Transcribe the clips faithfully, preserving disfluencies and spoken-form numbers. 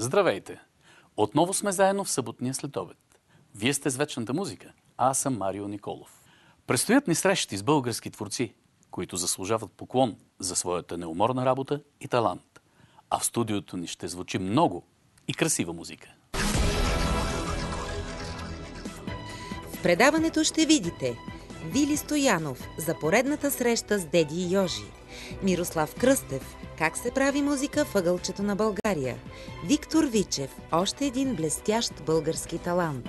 Здравейте! Отново сме заедно в съботния следобед. Вие сте с вечната музика, а аз съм Марио Николов. Предстоят ни срещи с български творци, които заслужават поклон за своята неуморна работа и талант. А в студиото ни ще звучи много и красива музика. В предаването ще видите Вили Стоянов за поредната среща с Деди Йожи, Мирослав Кръстев, как се прави музика в ъгълчето на България, Виктор Вичев, още един блестящ български талант.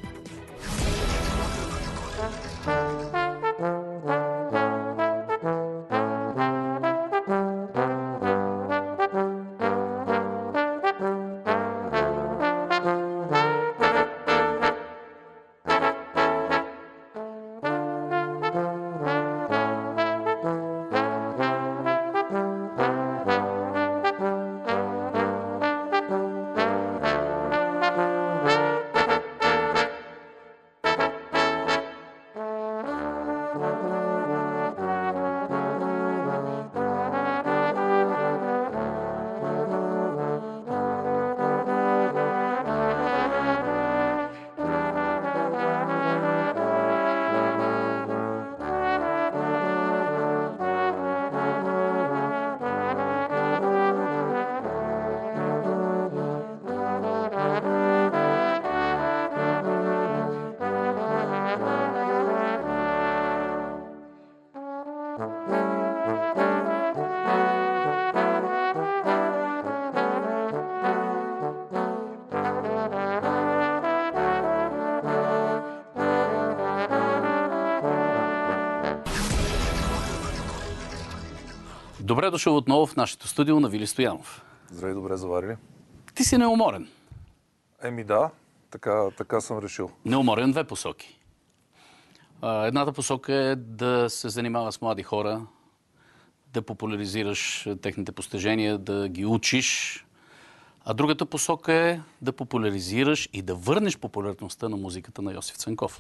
Добре дошъл отново в нашето студио на Вили Стоянов. Здравей, добре заварили. Ти си неуморен. Еми да, така, така съм решил. Неуморен две посоки. Едната посока е да се занимава с млади хора, да популяризираш техните постижения, да ги учиш. А другата посока е да популяризираш и да върнеш популярността на музиката на Йосиф Цанков.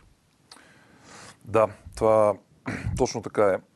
Да, това точно така е.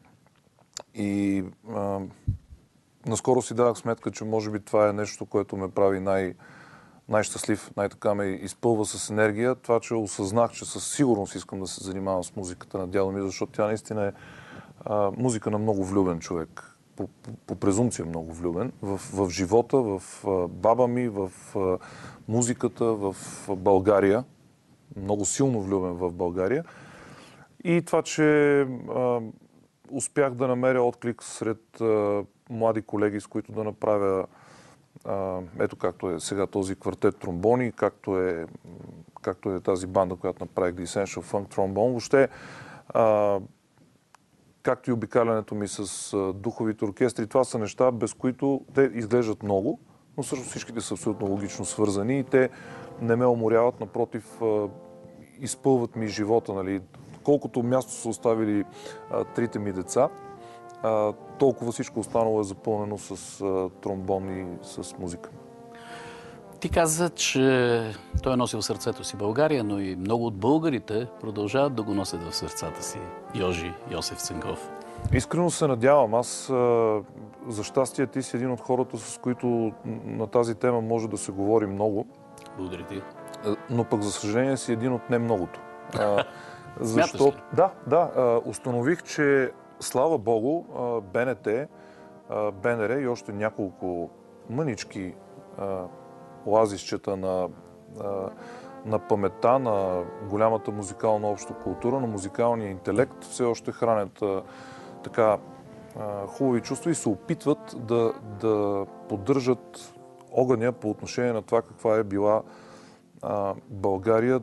И а, наскоро си дадах сметка, че може би това е нещо, което ме прави най- най-щастлив, най-така ме изпълва с енергия. Това, че осъзнах, че със сигурност искам да се занимавам с музиката на дядо ми, защото тя наистина е а, музика на много влюбен човек. По, по, по презумпция много влюбен. В, в живота, в а, баба ми, в а, музиката, в България. Много силно влюбен в България. И това, че а, успях да намеря отклик сред а, млади колеги, с които да направя а, ето както е сега този квартет тромбони, както е, както е тази банда, която направих The Essential Funk Trombone. Въобще, а, както и обикалянето ми с а, духовите оркестри, това са неща, без които те изглеждат много, но също всичките са абсолютно логично свързани и те не ме уморяват, напротив, а, изпълват ми живота, нали. Колкото място са оставили а, трите ми деца, а, толкова всичко останало е запълнено с а, тромбон и с музика. Ти каза, че той е носил в сърцето си България, но и много от българите продължават да го носят в сърцата си Йожи Йосиф Цанков. Искрено се надявам. Аз, а, за щастие, ти си един от хората, с които на тази тема може да се говори много. Благодаря ти. Но пък, за съжаление, си един от не многото. А, Защото, да, да, а, установих, че слава Богу, а, БНТ, а, БНР и още няколко мънички а, оазисчета на, а, на паметта, на голямата музикална обща култура, на музикалния интелект, все още хранят а, така а, хубави чувства и се опитват да, да поддържат огъня по отношение на това каква е била а, България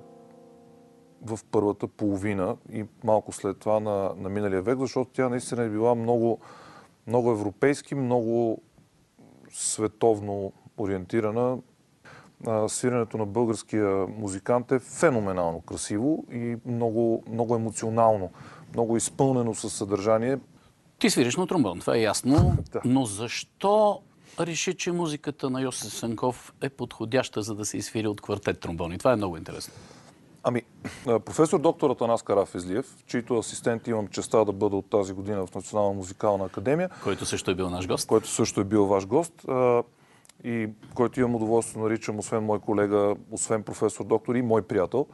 в първата половина и малко след това на, на миналия век, защото тя наистина е била много, много европейски, много световно ориентирана. А, свирането на българския музикант е феноменално красиво и много, много емоционално, много изпълнено със съдържание. Ти свириш на тромбон, това е ясно, Да. но защо реши, че музиката на Йосиф Цанков е подходяща, за да се изсвири от квартет тромбони? Това е много интересно. Ами, професор доктор Атанас Карафезлиев, чийто асистент имам честа да бъда от тази година в Национална музикална академия, Който също е бил наш гост. който също е бил ваш гост, и който имам удоволствие да наричам, освен мой колега, освен професор доктор и мой приятел,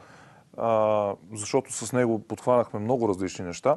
а, защото с него подхванахме много различни неща,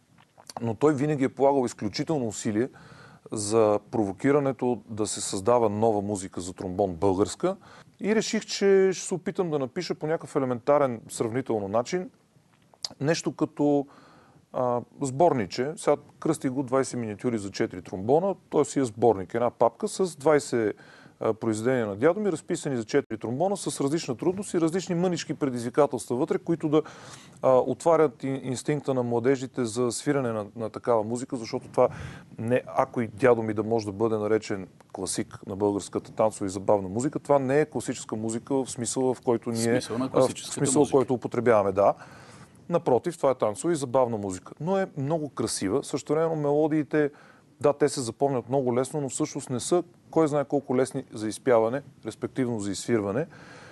но той винаги е полагал изключително усилие за провокирането да се създава нова музика за тромбон българска и реших, че ще се опитам да напиша по някакъв елементарен сравнително начин нещо като а, сборниче. Сега кръстих го двайсет миниатюри за четири тромбона, той си е сборник, една папка с двайсет а, произведения на дядо ми, разписани за четири тромбона с различна трудност и различни мънички предизвикателства вътре, които да а, отварят инстинкта на младежите за свиране на, на такава музика, защото това не, ако и дядо ми да може да бъде наречен класик на българската танцова и забавна музика, това не е класическа музика в смисъла, в който ние... Смисъл на класическата в смисъл, в който употребяваме, да. Напротив, това е танцова и забавна музика. Но е много красива. Също време мелодиите, да, те се запомнят много лесно, но всъщност не са кой знае колко лесни за изпяване, респективно за изсвирване.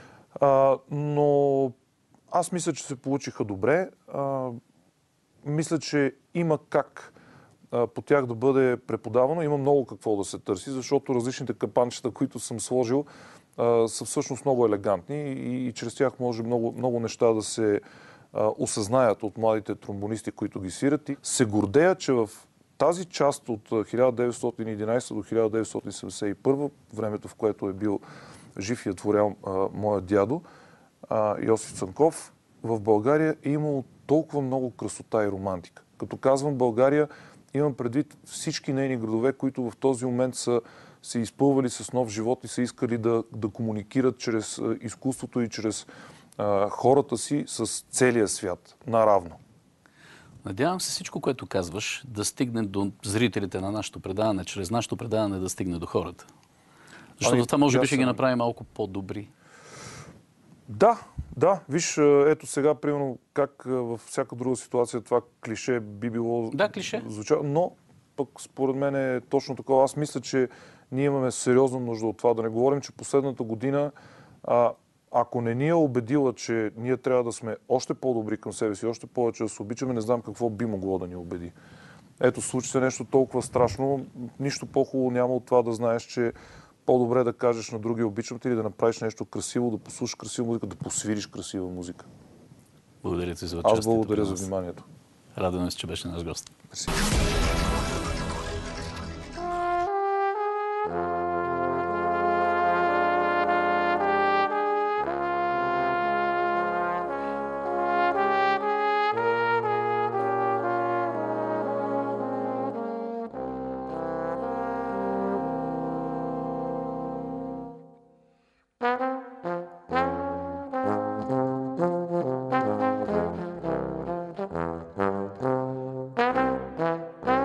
А, но аз мисля, че се получиха добре. А, мисля, че има как а, по тях да бъде преподавано. Има много какво да се търси, защото различните капанчета, които съм сложил, а, са всъщност много елегантни и, и чрез тях може много, много неща да се осъзнаят от младите тромбонисти, които ги свират. И се гордея, че в тази част от хиляда деветстотин и единайсета до хиляда деветстотин седемдесет и първа, времето в което е бил жив и е творял моят дядо, а, Йосиф Цанков, в България е имало толкова много красота и романтика. Като казвам България, имам предвид всички нейни градове, които в този момент са се изпълвали с нов живот и са искали да, да комуникират чрез изкуството и чрез хората си с целия свят, наравно. Надявам се всичко, което казваш, да стигне до зрителите на нашето предаване, чрез нашето предаване да стигне до хората. Защото ами, това може би ще ги направи малко по-добри. Да, да. Виж, ето сега, примерно, как във всяка друга ситуация това клише би било... Да, клише. Звуча, но пък според мен е точно такова. Аз мисля, че ние имаме сериозна нужда от това. Да не говорим, че последната година а, ако не ни е убедила, че ние трябва да сме още по-добри към себе си, още повече да се обичаме, не знам какво би могло да ни убеди. Ето, случи се нещо толкова страшно, нищо по-хубаво няма от това да знаеш, че по-добре да кажеш на други обичам те или да направиш нещо красиво, да послушаш красива музика, да посвириш красива музика. Благодаря ти за участието. Аз благодаря за вниманието. Радваме се, че беше наш гост. Thank you.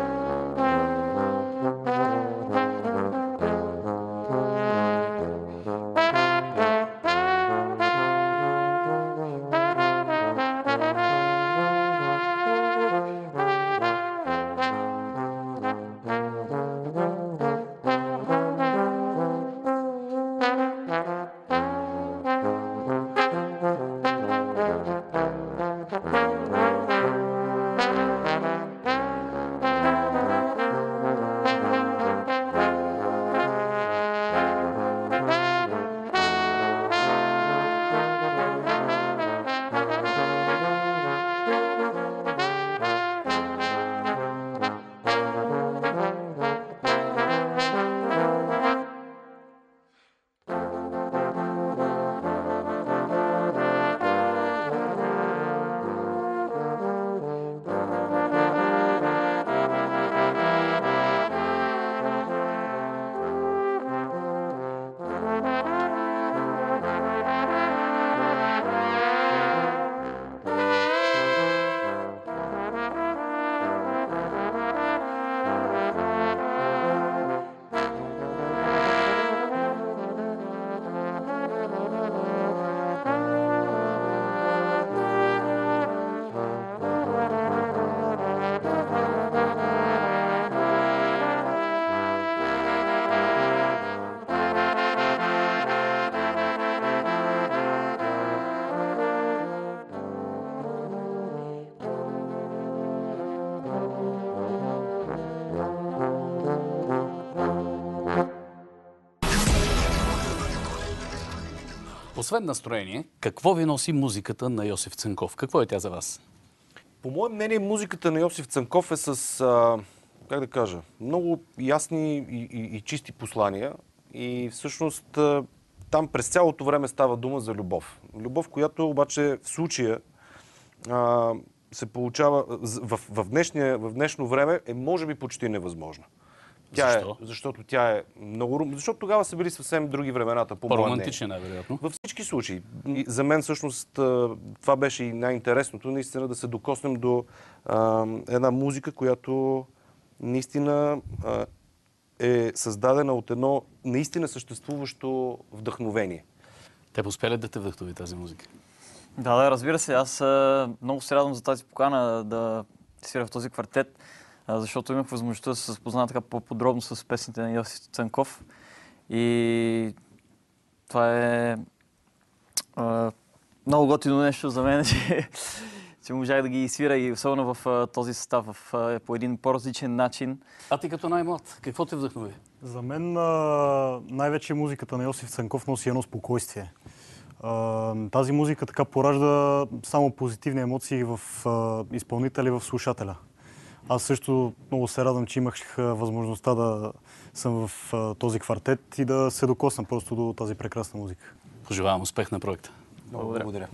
Освен настроение, какво ви носи музиката на Йосиф Цанков? Какво е тя за вас? По мое мнение, музиката на Йосиф Цанков е с, а, как да кажа, много ясни и, и, и чисти послания. И всъщност а, там през цялото време става дума за любов. Любов, която обаче в случая а, се получава в, в, днешния, в днешно време е може би почти невъзможна. Тя Защо? Е, защото тя е много... Защото тогава са били съвсем други времената. По По-романтични, най-вероятно. Във всички случаи. И за мен всъщност това беше и най-интересното, наистина да се докоснем до а, една музика, която наистина а, е създадена от едно наистина съществуващо вдъхновение. Те успели да те вдъхнови тази музика? Да, да, разбира се. Аз а, много се радвам за тази покана да свиря в този квартет, а, защото имах възможността да се запозная така по-подробно с песните на Йосиф Цанков. И това е а, много готино нещо за мен, че, че можах да ги свира и особено в а, този състав, в, а, по един по-различен начин. А ти като най-млад, какво те вдъхнови? За мен а, най-вече музиката на Йосиф Цанков носи едно спокойствие. А, тази музика така поражда само позитивни емоции в а, изпълнителя и в слушателя. Аз също много се радвам, че имах а, възможността да съм в а, този квартет и да се докосна просто до тази прекрасна музика. Пожелавам успех на проекта. Благодаря. Благодаря.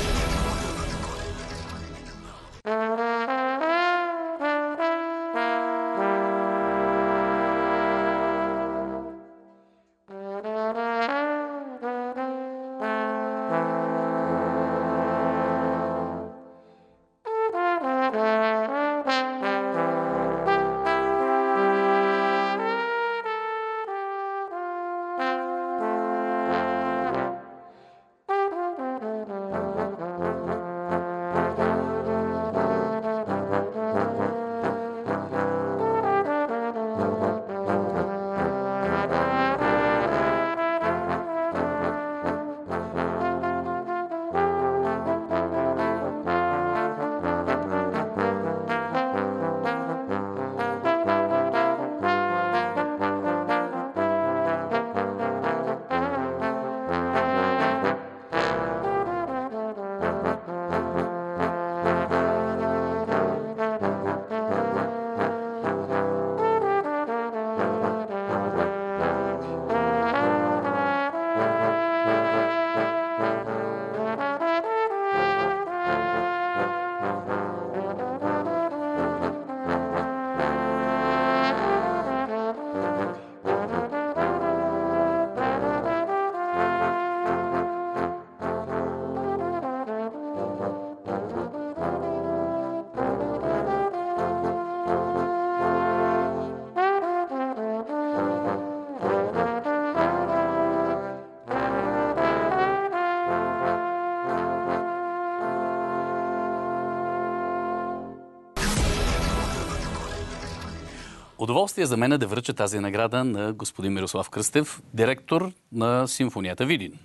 Удоволствие за мен е да връча тази награда на господин Мирослав Кръстев, директор на Симфонията Видин.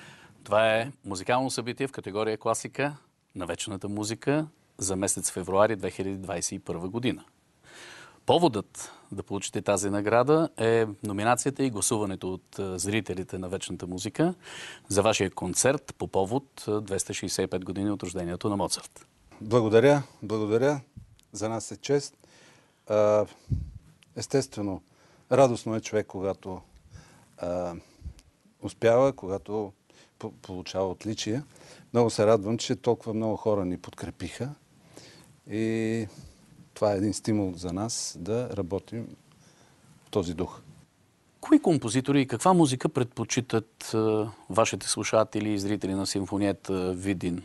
Това е музикално събитие в категория класика на вечната музика за месец февруари две хиляди двадесет и първа година. Поводът да получите тази награда е номинацията и гласуването от зрителите на вечната музика за вашия концерт по повод двеста шейсет и пет години от рождението на Моцарт. Благодаря, благодаря. За нас е чест. Естествено, радостно е човек, когато а, успява, когато получава отличия. Много се радвам, че толкова много хора ни подкрепиха и това е един стимул за нас да работим в този дух. Кои композитори и каква музика предпочитат а, вашите слушатели и зрители на Симфонията Видин?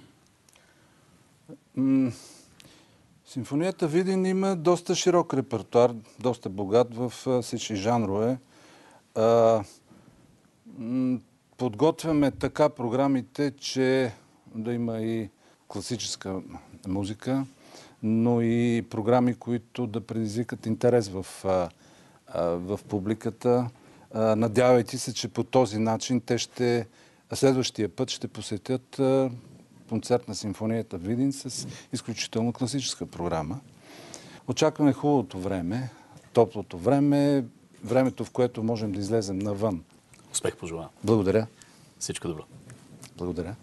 М- Симфонията Видин има доста широк репертуар, доста богат в а, всички жанрове. А, м- подготвяме така програмите, че да има и класическа музика, но и програми, които да предизвикат интерес в, а, а, в публиката. А, надявайте се, че по този начин те ще, следващия път ще посетят а, концерт на Симфонията Видин с изключително класическа програма. Очакваме хубавото време, топлото време, времето, в което можем да излезем навън. Успех пожелавам. Благодаря. Всичко добро. Благодаря.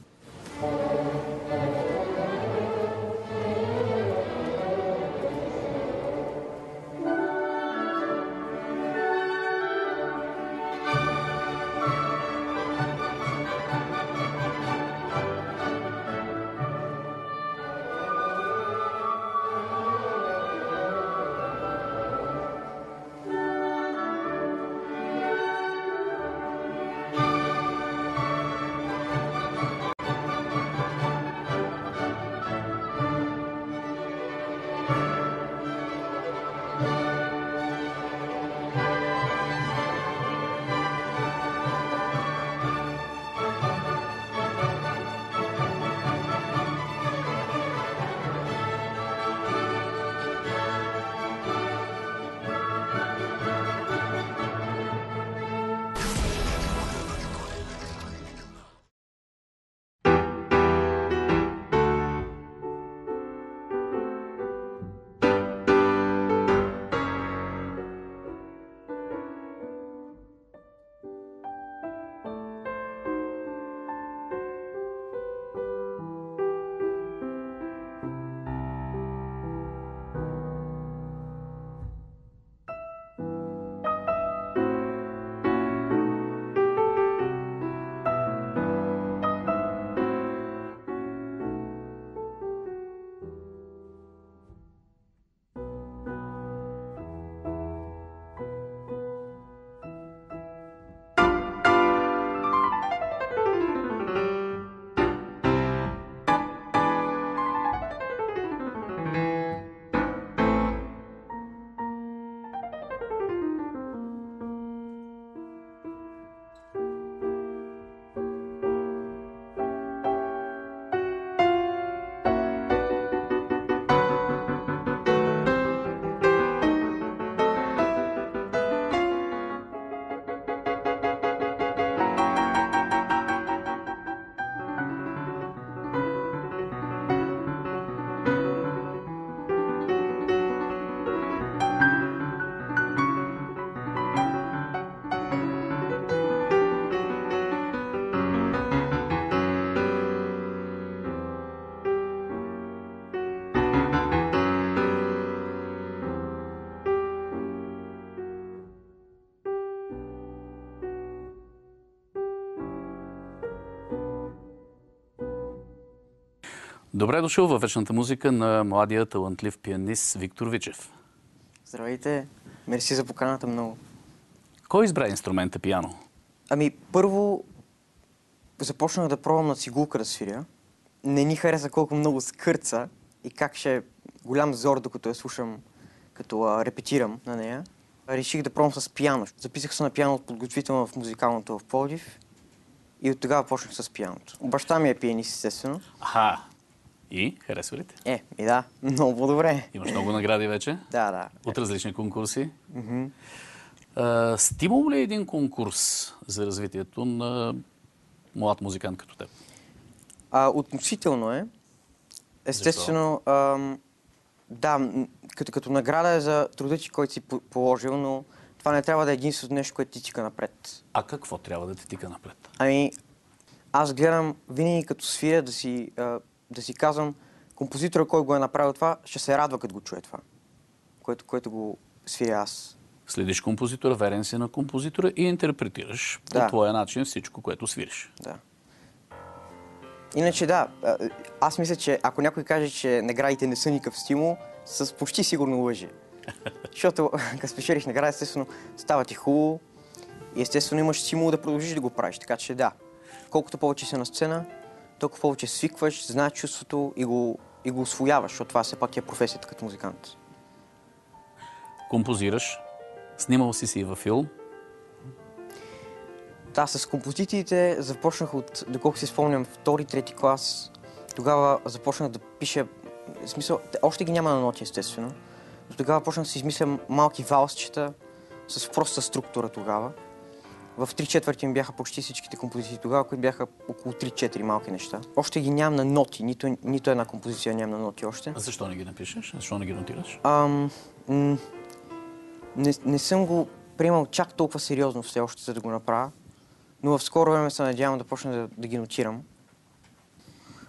Добре дошъл във вечната музика на младия талантлив пианист Виктор Вичев. Здравейте, мерси за поканата много. Кой избра инструмента пиано? Ами, първо започнах да пробвам на цигулка да свиря. Не ни хареса колко много скърца и как ще е голям зор, докато я слушам, като а, репетирам на нея. Реших да пробвам с пиано. Записах се на пиано от подготвително в музикалното в Пловдив и от тогава почнах с пианото. Баща ми е пианист, естествено. Аха! И? Харесва ли те? Е, и да, много по-добре. Имаш много награди вече? Да, да. От различни конкурси? Mm-hmm. А, стимул ли е един конкурс за развитието на млад музикант като теб? А, относително е. Естествено, ам, да, като, като награда е за труда ти, който си положил, но това не трябва да е единственото нещо, което ти тика напред. А какво трябва да ти тика напред? Ами, аз гледам винаги като свиря да си, а, да си казвам, композитора, който го е направил това, ще се радва, като го чуе това, което, което го свиря аз. Следиш композитора, верен си на композитора и интерпретираш Да. по твоя начин всичко, което свириш. Да. Иначе да, аз мисля, че ако някой каже, че наградите не са никакъв стимул, с почти сигурно лъжи. Защото, като спечелих награда, естествено, става ти хубаво и естествено имаш стимул да продължиш да го правиш. Така че да, колкото повече си на сцена, толкова повече свикваш, знаеш чувството и го, и го усвояваш, защото това все пак е професията като музикант. Композираш, снимал си си във филм. Да, с композициите започнах от, доколко си спомням, втори, трети клас. Тогава започнах да пиша, в смисъл, още ги няма на ноти, естествено. Но тогава почнах да си измислям малки валсчета с проста структура тогава. В три четвърти ми бяха почти всичките композиции тогава, които бяха около три-четири малки неща. Още ги нямам на ноти, нито, нито една композиция нямам на ноти още. А защо не ги напишеш? Защо не ги нотираш? Ам, м- не, не съм го приемал чак толкова сериозно все още, за да го направя. Но в скоро време се надявам да почна да, да ги нотирам.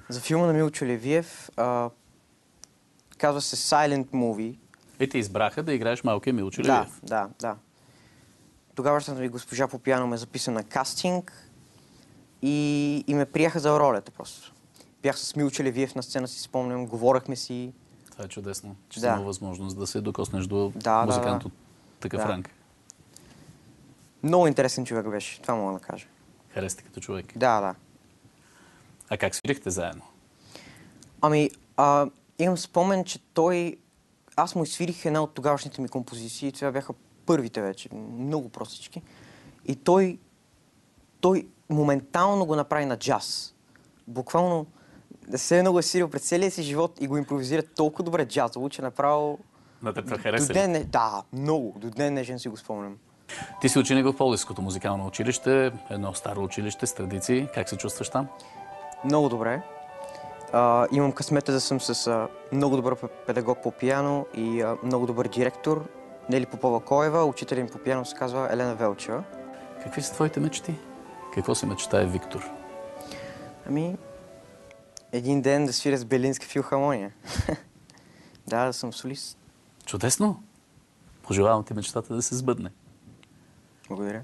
За филма на Милчо Левиев, а, казва се Silent Movie. И те избраха да играеш малкия Милчо Да, Левиев. да, да. Тогавашната ми госпожа Попяно ме записа на кастинг и, и ме приеха за ролята просто. Бях с Милчо Левиев на сцена, си спомням, говорахме си. Това е чудесно, че Да. си имал възможност да се докоснеш до Да, музикант да, от такъв да. ранг. Много интересен човек беше, това мога да кажа. Харесате като човек. Да, да. А как свирихте заедно? Ами, а, имам спомен, че той... Аз му изсвирих една от тогавашните ми композиции. Това бяха първите вече, много простички. И той... Той моментално го направи на джаз. Буквално все едно го е свирил пред целия си живот и го импровизира толкова добре джазово, че направо... На теб До хареса ден, ли? не- да, много. До ден днешен си го спомням. Ти си ученик в Пловдивското музикално училище, едно старо училище с традиции. Как се чувстваш там? Много добре. А, имам късмета да съм с а, много добър педагог по пиано и а, много добър директор. Нели Попова-Коева, учителя ми по пиано се казва Елена Велчева. Какви са твоите мечти? Какво си мечтае Виктор? Ами, един ден да свиря с Белинска филхармония. Да, да съм солист. Чудесно! Пожелавам ти мечтата да се сбъдне. Благодаря.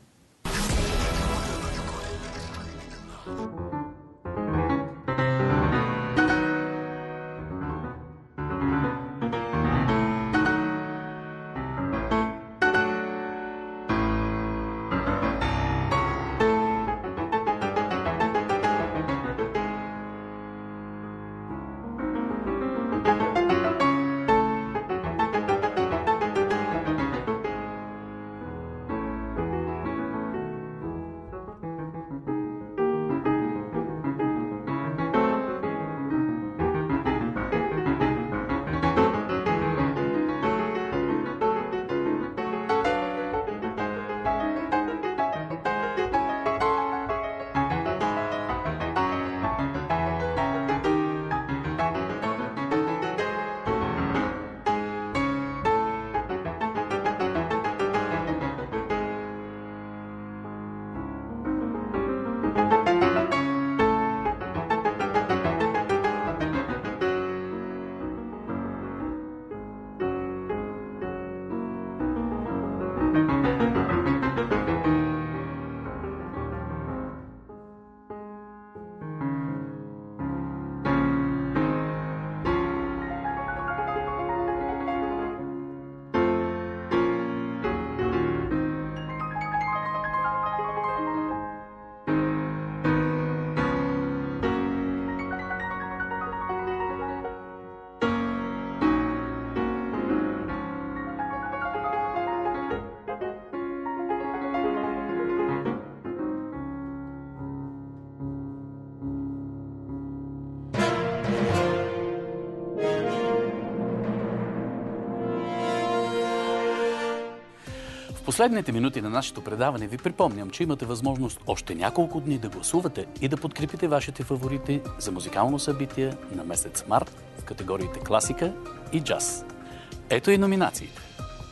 В последните минути на нашето предаване ви припомням, че имате възможност още няколко дни да гласувате и да подкрепите вашите фаворити за музикално събитие на месец март в категориите класика и джаз. Ето и номинациите.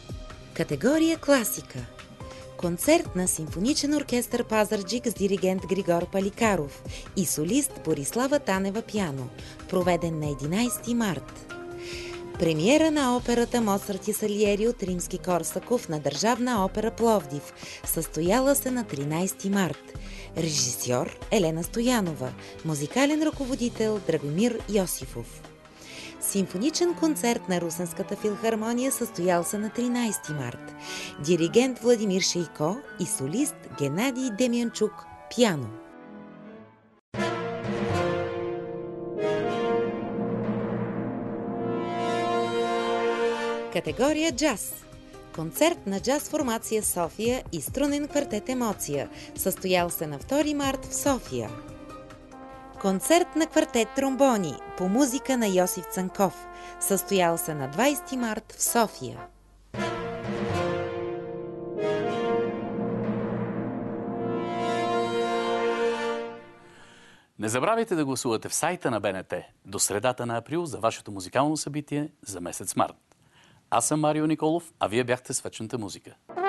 Категория класика. Концерт на Симфоничен оркестър Пазарджик с диригент Григор Паликаров и солист Борислава Танева пиано, проведен на единайсети март. Премиера на операта Моцарт и Салиери от Римски-Корсаков на Държавна опера Пловдив, състояла се на тринайсети март. Режисьор Елена Стоянова, музикален ръководител Драгомир Йосифов. Симфоничен концерт на Русенската филхармония, състоял се на тринайсети март. Диригент Владимир Шейко и солист Геннадий Демянчук пиано. Категория джаз. Концерт на джаз формация София и струнен квартет Емоция, състоял се на втори март в София. Концерт на квартет Тромбони по музика на Йосиф Цанков, състоял се на двайсети март в София. Не забравяйте да гласувате в сайта на БНТ до средата на април за вашето музикално събитие за месец март. Аз съм Марио Николов, а вие бяхте с вечната музика.